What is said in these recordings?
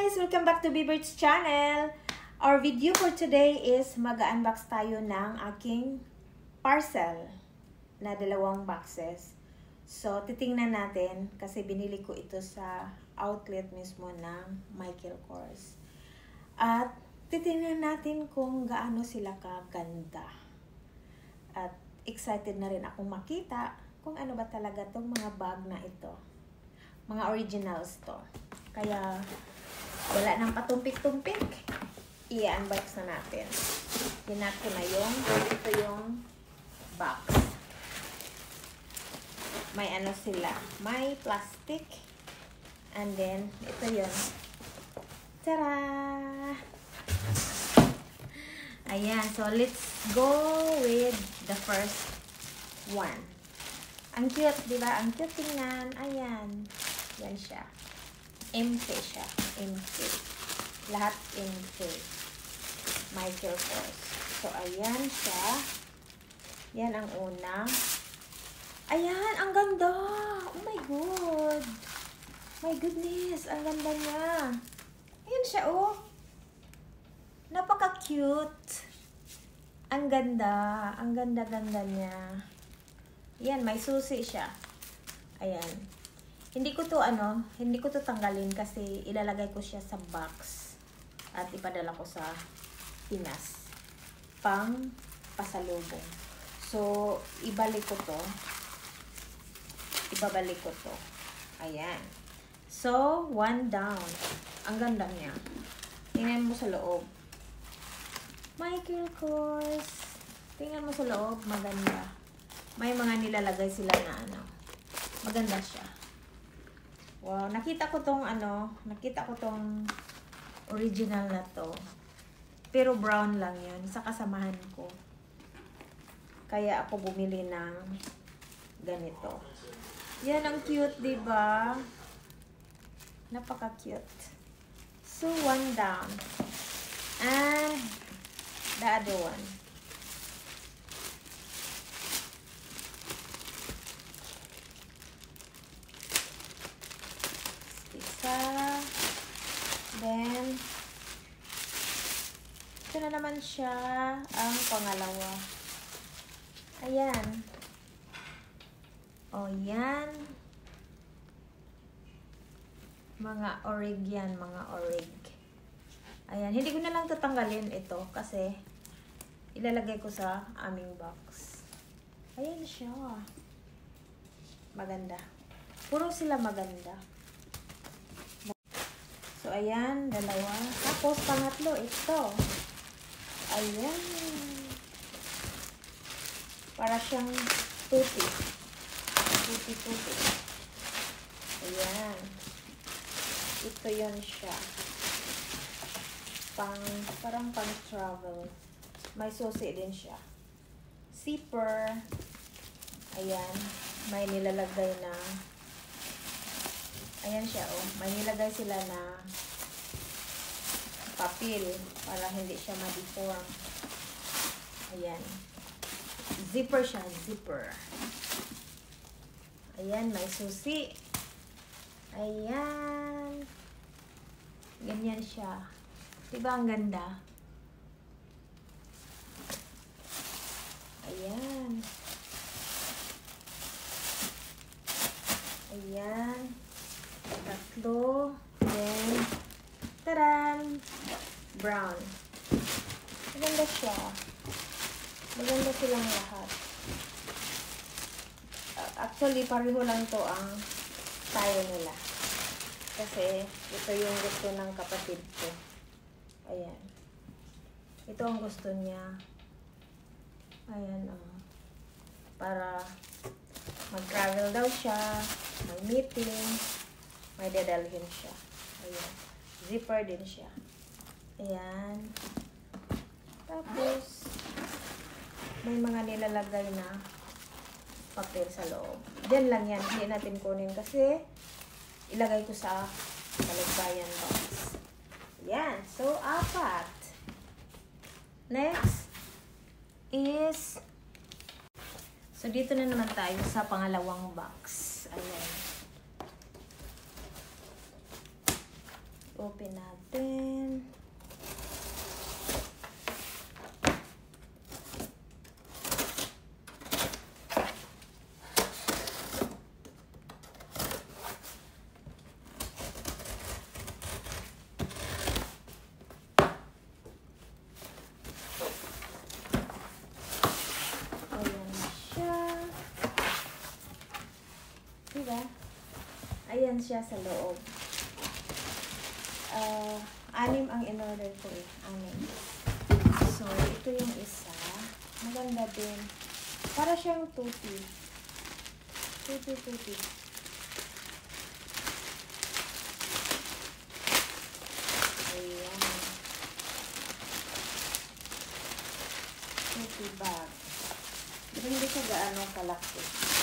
guys! Welcome back to Biebert's channel. Our video for today is mag-unbox tayo ng aking parcel na 2 boxes. So, titingnan natin kasi binili ko ito sa outlet mismo ng Michael Kors. At titingnan natin kung gaano sila kaganda. At excited na rin akong makita kung ano ba talaga tong mga bag na ito. Mga originals to. Kaya, wala nang patumpik-tumpik. I-unbox na natin. Hinat ko na ito yung box. May ano sila. May plastic. And then, ito yun. Tara! Ayan. So, let's go with the first one. Ang cute, di ba? Ang cute tingnan. Ayan. Yan siya. Empty siya. Empty. Lahat empty. Michael Kors. So, ayan siya. Yan ang una. Ayan, ang ganda. Oh my God. My goodness, ang ganda niya. Ayan siya, oh. Napaka-cute. Ang ganda. Ang ganda-ganda niya. Yan, may susi siya. Ayan. Hindi ko to tanggalin kasi ilalagay ko siya sa box at ipadala ko sa Pinas pang pasalubong. So, ibabalik ko to. Ayan. So, one down. Ang ganda niya. Tingnan mo sa loob. Michael Kors. Tingnan mo sa loob. Maganda. May mga nilalagay sila na maganda siya. Wow, nakita ko tong original na to. Pero brown lang 'yun sa kasamahan ko. Kaya ako bumili ng ganito. Yan ang cute, 'di ba? Napaka-cute. So, one down. And the other one. Then, ito na naman siya ang pangalawa. Ayan. O, yan. Mga orig yan, mga orig. Ayan. Hindi ko na lang tatanggalin ito kasi ilalagay ko sa aming box. Ayan siya. Maganda. Puro sila maganda. So, ayan, 2. Tapos, pangatlo, ito. Ayan. Para siyang tuti. Tuti. Ayan. Ito yun siya. Parang pang-travel. May susi din siya. Zipper. Ayan. May nilalagay na ayan siya, oh. May nilagay sila na papel para hindi siya ma-deform. Ayan. Zipper siya, zipper. Ayan, may susi. Ayan. Ganyan siya. Diba ang ganda? Ayan. Ayan. 3. Then, taran! Brown. Maganda siya. Maganda silang lahat. Actually, pareho lang to ang tayo nila. Kasi, ito yung gusto ng kapatid ko. Ayan. Ito ang gusto niya. Ayan, oh. Para mag-travel daw siya. May meeting. May dadalhin siya. Ayan. Zipper din siya. Ayan. Tapos, may mga nilalagay na papel sa loob. Diyan lang yan. Hindi natin kunin kasi ilagay ko sa balikbayan box. Ayan. So, 4. Next is so, dito na naman tayo sa pangalawang box. Ayan. I-open natin. Diba? Ayan siya sa loob. 6 ang in-order ko eh. 6. So, ito yung isa. Maganda din. Para siyang tuti. Tuti. Ayan. Tuti bag. Pero hindi ko gaano kalaki.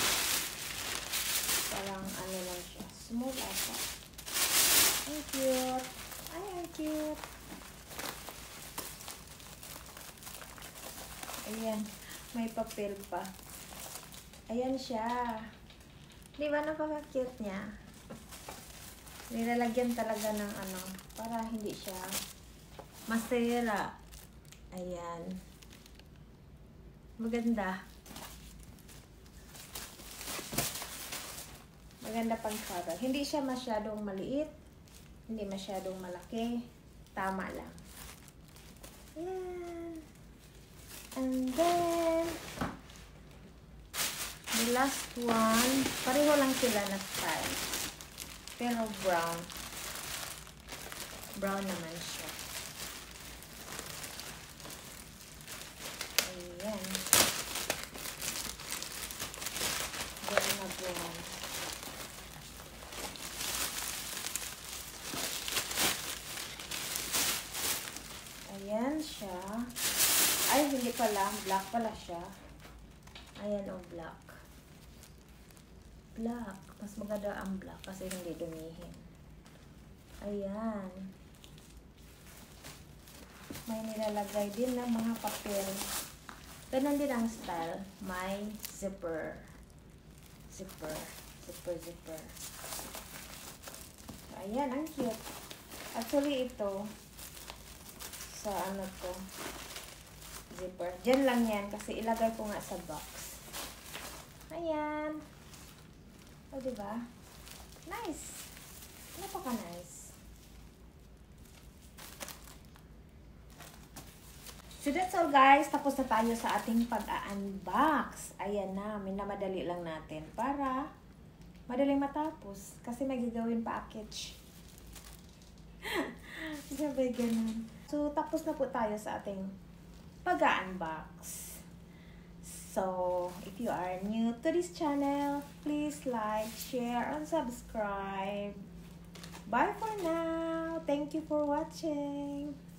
Parang ano lang siya. Small ata. Ang cute. Ay, ang cute. Ayan. May papel pa. Ayan siya. Di ba napaka-cute niya? Nilalagyan talaga ng ano. Para hindi siya masira. Ayan. Maganda. Maganda pang travel. Hindi siya masyadong maliit. Hindi masyadong malaki. Tama lang. Yan. And then, the last one, pareho lang sila na style. Pero brown. Brown naman siya. Ayan. Brown na brown. Ayan siya. Ay, hindi pala. Black pala siya. Ayan o, black. Black. Mas maganda ang black kasi hindi dumihin. Ayan. May nilalagay din ng mga papel. Ganun din ang style. May zipper. Zipper. Ayan, ang cute. Actually, ito sa ano to, zipper. Diyan lang yan kasi ilagay ko nga sa box. Ayan. O, diba? Nice. Napaka-nice. So, that's all guys. Tapos na tayo sa ating pag-unbox. Ayan na. Minamadali lang natin para madaling matapos. Kasi may gagawin package. Sabay ganun. So, tapos na po tayo sa ating pag-unbox. So, if you are new to this channel, please like, share, and subscribe. Bye for now. Thank you for watching.